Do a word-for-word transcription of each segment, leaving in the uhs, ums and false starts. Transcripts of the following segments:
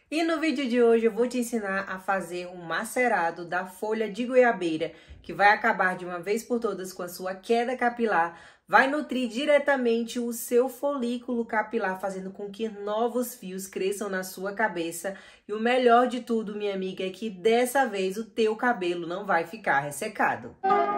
E no vídeo de hoje eu vou te ensinar a fazer um macerado da folha de goiabeira, que vai acabar de uma vez por todas com a sua queda capilar, vai nutrir diretamente o seu folículo capilar, fazendo com que novos fios cresçam na sua cabeça. E o melhor de tudo, minha amiga, é que dessa vez o teu cabelo não vai ficar ressecado.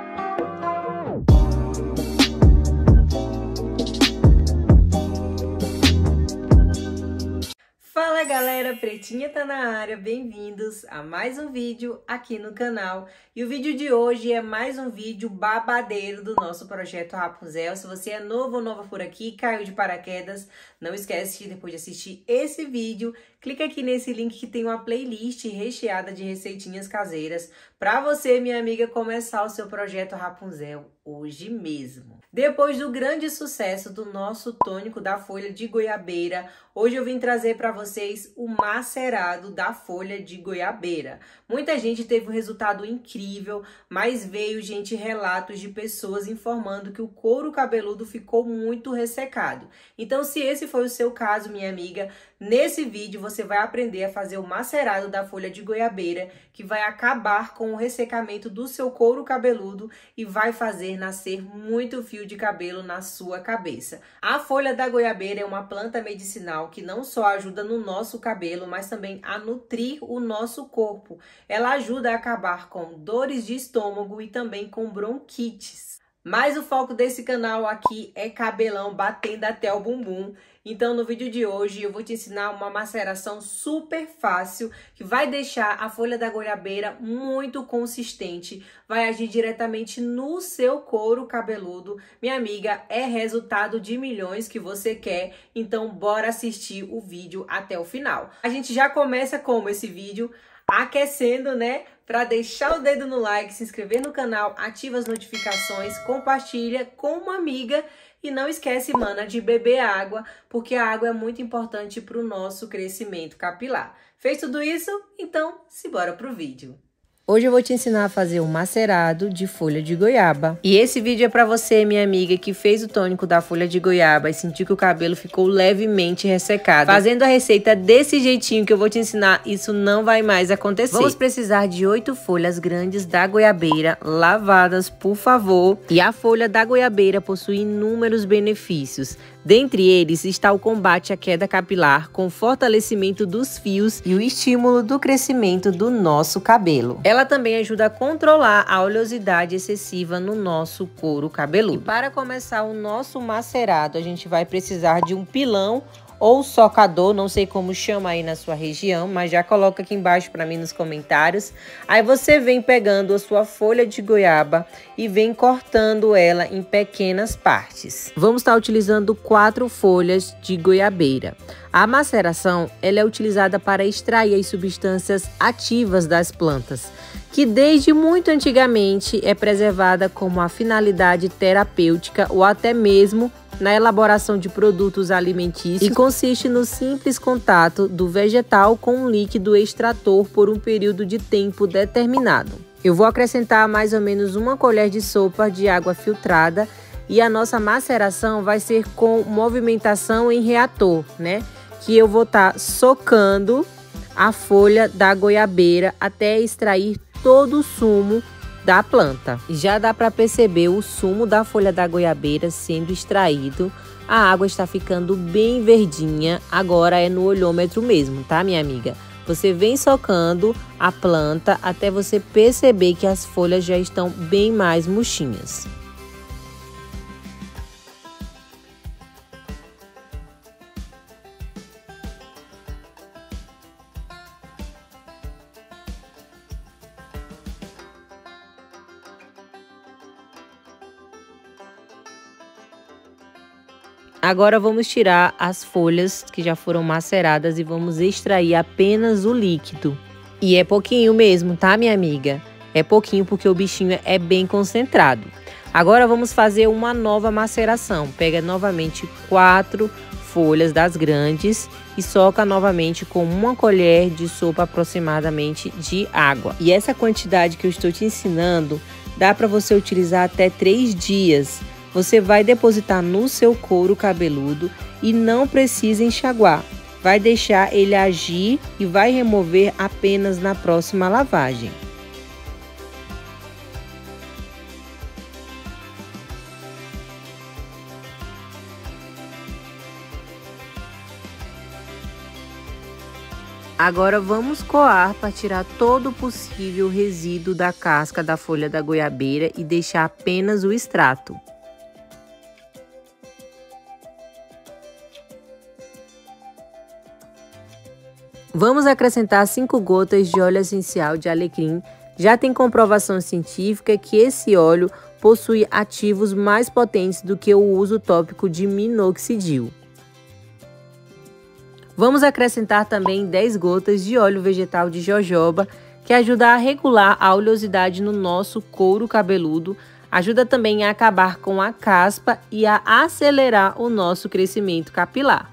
Fala galera, Pretinha tá na área, bem-vindos a mais um vídeo aqui no canal. E o vídeo de hoje é mais um vídeo babadeiro do nosso projeto Rapunzel. Se você é novo ou nova por aqui, caiu de paraquedas, não esquece de depois de assistir esse vídeo, clica aqui nesse link que tem uma playlist recheada de receitinhas caseiras para você, minha amiga, começar o seu projeto Rapunzel hoje mesmo. Depois do grande sucesso do nosso tônico da folha de goiabeira, hoje eu vim trazer para vocês o macerado da folha de goiabeira. Muita gente teve um resultado incrível, mas veio, gente, relatos de pessoas informando que o couro cabeludo ficou muito ressecado. Então, se esse foi o seu caso, minha amiga, nesse vídeo você vai aprender a fazer o macerado da folha de goiabeira, que vai acabar com o ressecamento do seu couro cabeludo e vai fazer nascer muito fio de cabelo na sua cabeça. A folha da goiabeira é uma planta medicinal que não só ajuda no nosso cabelo, mas também a nutrir o nosso corpo. Ela ajuda a acabar com dores de estômago e também com bronquites. Mas o foco desse canal aqui é cabelão batendo até o bumbum. Então, no vídeo de hoje, eu vou te ensinar uma maceração super fácil que vai deixar a folha da goiabeira muito consistente, vai agir diretamente no seu couro cabeludo. Minha amiga, é resultado de milhões que você quer, então bora assistir o vídeo até o final. A gente já começa como esse vídeo aquecendo, né? Para deixar o dedo no like, se inscrever no canal, ativa as notificações, compartilha com uma amiga e não esquece, mana, de beber água, porque a água é muito importante para o nosso crescimento capilar. Fez tudo isso? Então, simbora pro vídeo. Hoje eu vou te ensinar a fazer um macerado de folha de goiaba. E esse vídeo é para você, minha amiga, que fez o tônico da folha de goiaba e sentiu que o cabelo ficou levemente ressecado. Fazendo a receita desse jeitinho que eu vou te ensinar, isso não vai mais acontecer. Vamos precisar de oito folhas grandes da goiabeira, lavadas, por favor. E a folha da goiabeira possui inúmeros benefícios. Dentre eles está o combate à queda capilar, com fortalecimento dos fios e o estímulo do crescimento do nosso cabelo. Ela também ajuda a controlar a oleosidade excessiva no nosso couro cabeludo. E para começar o nosso macerado, a gente vai precisar de um pilão ou socador, não sei como chama aí na sua região, mas já coloca aqui embaixo para mim nos comentários. Aí você vem pegando a sua folha de goiaba e vem cortando ela em pequenas partes. Vamos estar utilizando quatro folhas de goiabeira. A maceração, ela é utilizada para extrair as substâncias ativas das plantas, que desde muito antigamente é preservada como a finalidade terapêutica ou até mesmo na elaboração de produtos alimentícios, e consiste no simples contato do vegetal com um líquido extrator por um período de tempo determinado. Eu vou acrescentar mais ou menos uma colher de sopa de água filtrada e a nossa maceração vai ser com movimentação em reator, né? Que eu vou estar tá socando a folha da goiabeira até extrair todo o sumo da planta. Já dá para perceber o sumo da folha da goiabeira sendo extraído. A água está ficando bem verdinha. Agora é no olhômetro mesmo, tá, minha amiga? Você vem socando a planta até você perceber que as folhas já estão bem mais murchinhas. Agora vamos tirar as folhas que já foram maceradas e vamos extrair apenas o líquido. E é pouquinho mesmo, tá, minha amiga? É pouquinho porque o bichinho é bem concentrado. Agora vamos fazer uma nova maceração. Pega novamente quatro folhas das grandes e soca novamente com uma colher de sopa aproximadamente de água. E essa quantidade que eu estou te ensinando dá para você utilizar até três dias. Você vai depositar no seu couro cabeludo e não precisa enxaguar. vai deixar ele agir e vai remover apenas na próxima lavagem. Agora vamos coar para tirar todo o possível resíduo da casca da folha da goiabeira e deixar apenas o extrato. Vamos acrescentar cinco gotas de óleo essencial de alecrim. Já tem comprovação científica que esse óleo possui ativos mais potentes do que o uso tópico de minoxidil. Vamos acrescentar também dez gotas de óleo vegetal de jojoba, que ajuda a regular a oleosidade no nosso couro cabeludo, ajuda também a acabar com a caspa e a acelerar o nosso crescimento capilar.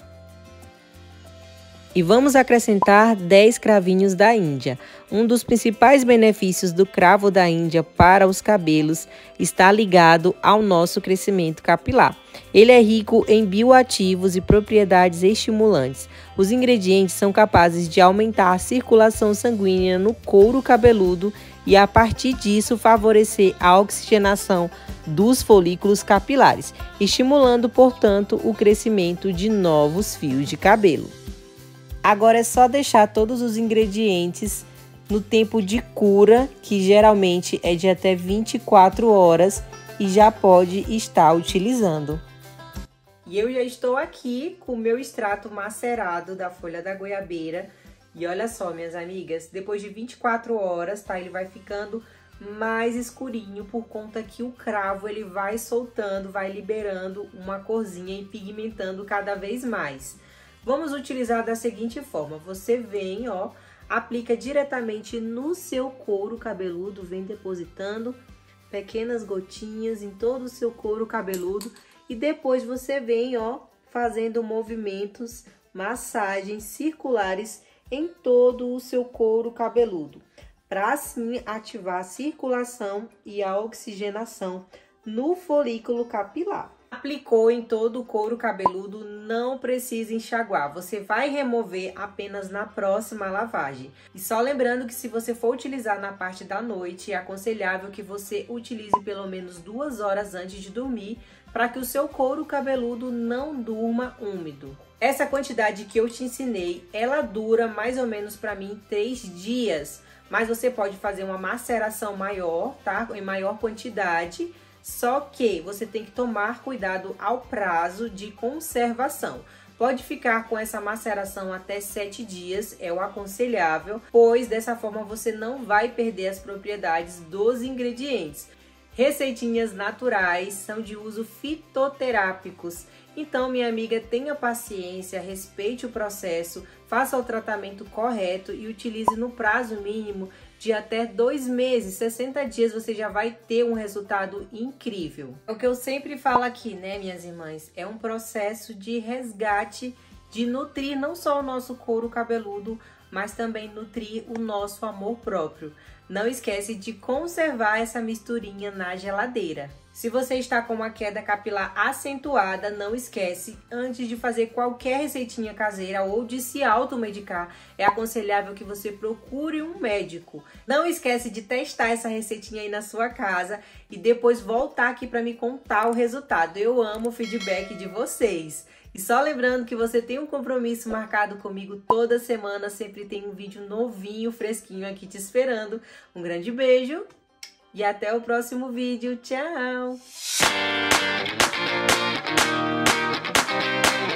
E vamos acrescentar dez cravinhos da Índia. Um dos principais benefícios do cravo da Índia para os cabelos está ligado ao nosso crescimento capilar. Ele é rico em bioativos e propriedades estimulantes. Os ingredientes são capazes de aumentar a circulação sanguínea no couro cabeludo e, a partir disso, favorecer a oxigenação dos folículos capilares, estimulando, portanto, o crescimento de novos fios de cabelo. Agora é só deixar todos os ingredientes no tempo de cura, que geralmente é de até vinte e quatro horas, e já pode estar utilizando. E eu já estou aqui com o meu extrato macerado da folha da goiabeira. E olha só, minhas amigas, depois de vinte e quatro horas, tá? Ele vai ficando mais escurinho por conta que o cravo ele vai soltando, vai liberando uma corzinha e pigmentando cada vez mais. Vamos utilizar da seguinte forma: você vem, ó, aplica diretamente no seu couro cabeludo, vem depositando pequenas gotinhas em todo o seu couro cabeludo e depois você vem, ó, fazendo movimentos, massagens circulares em todo o seu couro cabeludo, para assim ativar a circulação e a oxigenação no folículo capilar. Aplicou em todo o couro cabeludo, não precisa enxaguar. Você vai remover apenas na próxima lavagem. E só lembrando que se você for utilizar na parte da noite, é aconselhável que você utilize pelo menos duas horas antes de dormir, para que o seu couro cabeludo não durma úmido. Essa quantidade que eu te ensinei, ela dura mais ou menos para mim três dias. Mas você pode fazer uma maceração maior, tá? Em maior quantidade. Só que você tem que tomar cuidado ao prazo de conservação. Pode ficar com essa maceração até sete dias, é o aconselhável, pois dessa forma você não vai perder as propriedades dos ingredientes. Receitinhas naturais são de uso fitoterápicos. Então, minha amiga, tenha paciência, respeite o processo, faça o tratamento correto e utilize no prazo mínimo de até dois meses, sessenta dias, você já vai ter um resultado incrível. O que eu sempre falo aqui, né, minhas irmãs, é um processo de resgate, de nutrir não só o nosso couro cabeludo, mas também nutrir o nosso amor próprio. Não esquece de conservar essa misturinha na geladeira. Se você está com uma queda capilar acentuada, não esquece, antes de fazer qualquer receitinha caseira ou de se automedicar, é aconselhável que você procure um médico. Não esquece de testar essa receitinha aí na sua casa e depois voltar aqui para me contar o resultado. Eu amo o feedback de vocês. E só lembrando que você tem um compromisso marcado comigo toda semana, sempre tem um vídeo novinho, fresquinho aqui te esperando. Um grande beijo e até o próximo vídeo. Tchau!